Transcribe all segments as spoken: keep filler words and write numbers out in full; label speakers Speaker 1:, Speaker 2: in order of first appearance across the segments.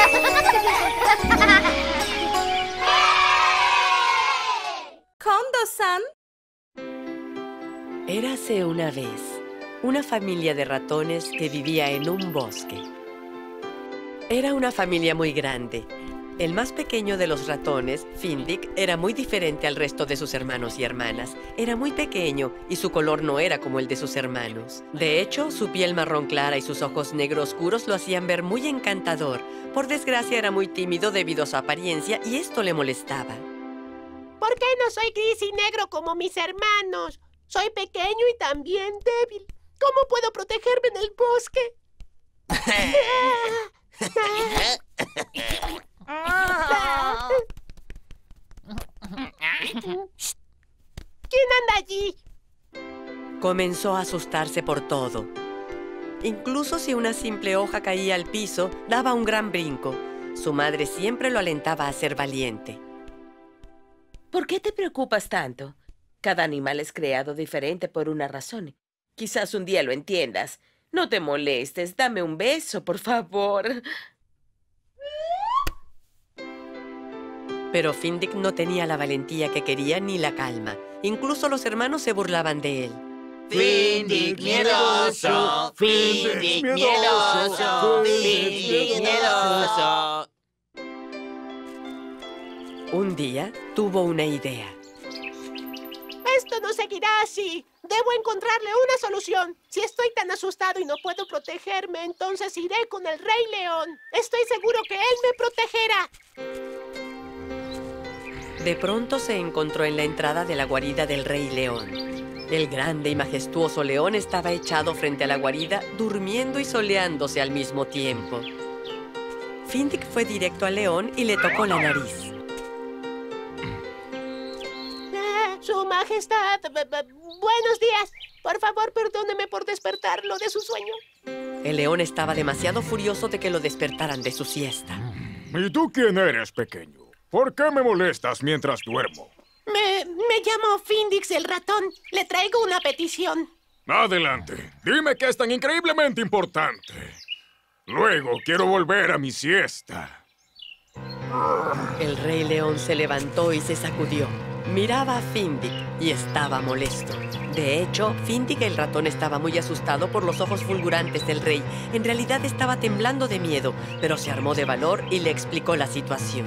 Speaker 1: Kondo-san.
Speaker 2: Érase una vez una familia de ratones que vivía en un bosque. Era una familia muy grande. El más pequeño de los ratones, Findic, era muy diferente al resto de sus hermanos y hermanas. Era muy pequeño y su color no era como el de sus hermanos. De hecho, su piel marrón clara y sus ojos negro oscuros lo hacían ver muy encantador. Por desgracia, era muy tímido debido a su apariencia y esto le molestaba.
Speaker 3: ¿Por qué no soy gris y negro como mis hermanos? Soy pequeño y también débil. ¿Cómo puedo protegerme en el bosque? ¿Quién anda allí?
Speaker 2: Comenzó a asustarse por todo. Incluso si una simple hoja caía al piso, daba un gran brinco. Su madre siempre lo alentaba a ser valiente.
Speaker 4: ¿Por qué te preocupas tanto? Cada animal es creado diferente por una razón. Quizás un día lo entiendas. No te molestes, dame un beso, por favor.
Speaker 2: Pero Findic no tenía la valentía que quería ni la calma. Incluso los hermanos se burlaban de él.
Speaker 5: Findic miedoso, Findic miedoso, Findic miedoso.
Speaker 2: Un día tuvo una idea.
Speaker 3: Esto no seguirá así. Debo encontrarle una solución. Si estoy tan asustado y no puedo protegerme, entonces iré con el Rey León. Estoy seguro que él me protegerá.
Speaker 2: De pronto se encontró en la entrada de la guarida del Rey León. El grande y majestuoso león estaba echado frente a la guarida, durmiendo y soleándose al mismo tiempo. Findic fue directo al león y le tocó la nariz.
Speaker 3: Ah, Su Majestad, buenos días. Por favor, perdóneme por despertarlo de su sueño.
Speaker 2: El león estaba demasiado furioso de que lo despertaran de su siesta.
Speaker 6: ¿Y tú quién eres, pequeño? ¿Por qué me molestas mientras duermo?
Speaker 3: Me, me llamo Findix el ratón. Le traigo una petición.
Speaker 6: Adelante. Dime qué es tan increíblemente importante. Luego quiero volver a mi siesta.
Speaker 2: El Rey León se levantó y se sacudió. Miraba a Findic y estaba molesto. De hecho, Findic el ratón estaba muy asustado por los ojos fulgurantes del rey. En realidad estaba temblando de miedo, pero se armó de valor y le explicó la situación.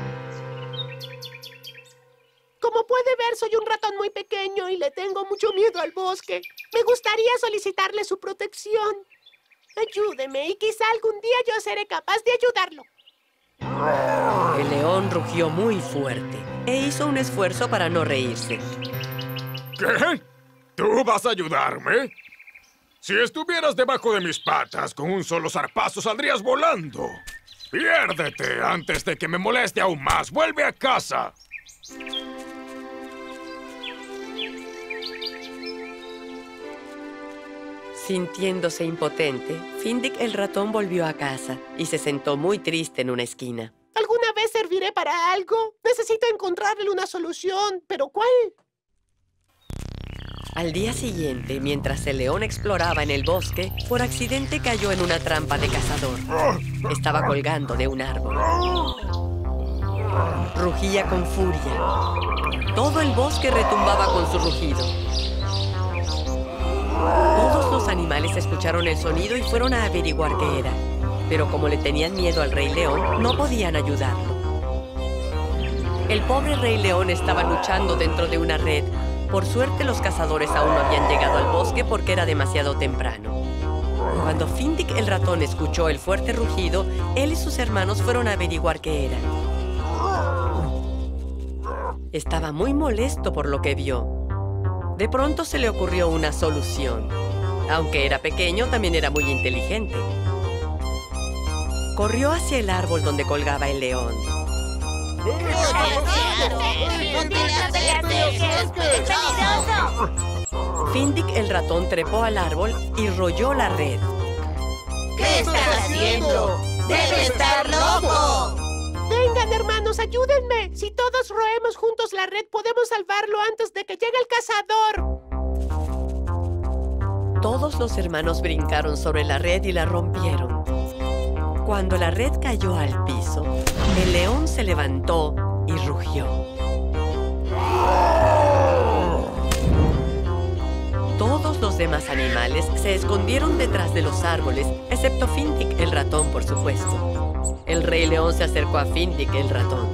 Speaker 3: Como puede ver, soy un ratón muy pequeño y le tengo mucho miedo al bosque. Me gustaría solicitarle su protección. Ayúdeme y quizá algún día yo seré capaz de ayudarlo.
Speaker 2: El león rugió muy fuerte e hizo un esfuerzo para no reírse.
Speaker 6: ¿Qué? ¿Tú vas a ayudarme? Si estuvieras debajo de mis patas, con un solo zarpazo saldrías volando. Piérdete antes de que me moleste aún más. ¡Vuelve a casa!
Speaker 2: Sintiéndose impotente, Findic el ratón volvió a casa y se sentó muy triste en una esquina.
Speaker 3: ¿Alguna vez serviré para algo? Necesito encontrarle una solución, ¿pero cuál?
Speaker 2: Al día siguiente, mientras el león exploraba en el bosque, por accidente cayó en una trampa de cazador. Estaba colgando de un árbol. Rugía con furia. Todo el bosque retumbaba con su rugido. Todos los animales escucharon el sonido y fueron a averiguar qué era. Pero como le tenían miedo al Rey León, no podían ayudarlo. El pobre Rey León estaba luchando dentro de una red. Por suerte, los cazadores aún no habían llegado al bosque porque era demasiado temprano. Cuando Findic el ratón escuchó el fuerte rugido, él y sus hermanos fueron a averiguar qué era. Estaba muy molesto por lo que vio. De pronto se le ocurrió una solución. Aunque era pequeño, también era muy inteligente. Corrió hacia el árbol donde colgaba el león. Findic el ratón trepó al árbol y rolló la red.
Speaker 5: ¿Qué estás haciendo? ¡Debe estar loco!
Speaker 3: Vengan, hermanos, ayúdenme. Si todos roemos juntos la red, podemos salvarlo antes de que llegue el cazador.
Speaker 2: Todos los hermanos brincaron sobre la red y la rompieron. Cuando la red cayó al piso, eso, el león se levantó y rugió. Todos los demás animales se escondieron detrás de los árboles, excepto Findic el ratón, por supuesto. El rey león se acercó a Findic el ratón.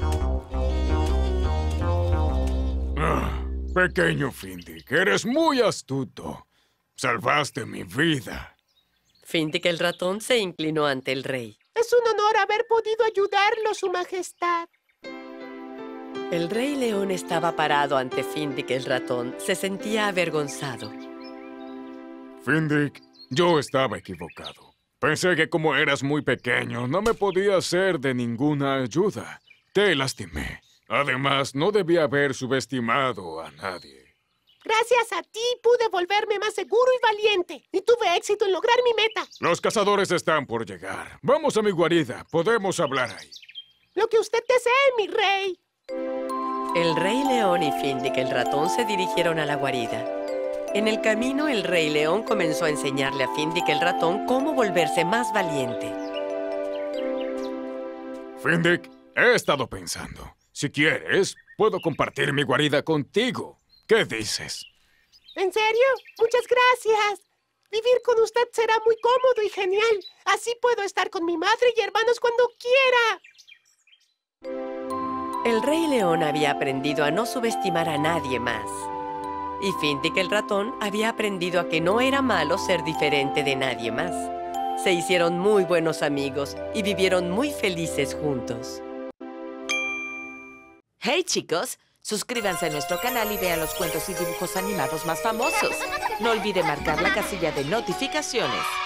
Speaker 6: Ah, pequeño Findic, eres muy astuto. Salvaste mi vida.
Speaker 2: Findic el ratón se inclinó ante el rey.
Speaker 3: Es un honor haber podido ayudarlo, Su Majestad.
Speaker 2: El rey león estaba parado ante Findic el ratón. Se sentía avergonzado.
Speaker 6: Findic, yo estaba equivocado. Pensé que como eras muy pequeño, no me podía ser de ninguna ayuda. Te lastimé. Además, no debía haber subestimado a nadie.
Speaker 3: Gracias a ti pude volverme más seguro y valiente. Y tuve éxito en lograr mi meta.
Speaker 6: Los cazadores están por llegar. Vamos a mi guarida. Podemos hablar ahí.
Speaker 3: Lo que usted desee, mi rey.
Speaker 2: El rey león y Findic el ratón se dirigieron a la guarida. En el camino, el rey león comenzó a enseñarle a Findic el ratón cómo volverse más valiente.
Speaker 6: Findic, he estado pensando. Si quieres, puedo compartir mi guarida contigo. ¿Qué dices?
Speaker 3: ¿En serio? Muchas gracias. Vivir con usted será muy cómodo y genial. Así puedo estar con mi madre y hermanos cuando quiera.
Speaker 2: El rey león había aprendido a no subestimar a nadie más. Y Findic el ratón había aprendido a que no era malo ser diferente de nadie más. Se hicieron muy buenos amigos y vivieron muy felices juntos.
Speaker 4: Hey, chicos, suscríbanse a nuestro canal y vean los cuentos y dibujos animados más famosos. No olviden marcar la casilla de notificaciones.